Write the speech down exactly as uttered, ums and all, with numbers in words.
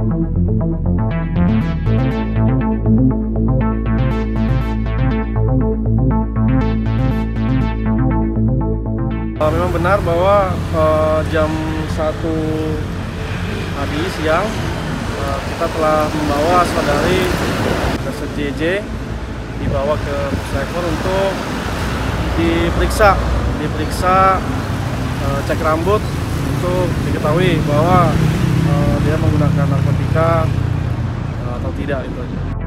Uh, memang benar bahwa uh, jam satu tadi siang uh, kita telah membawa saudari J J dibawa ke puskesmas untuk diperiksa, diperiksa uh, cek rambut untuk diketahui bahwa uh, dia menggunakan narkotika uh, atau tidak itu.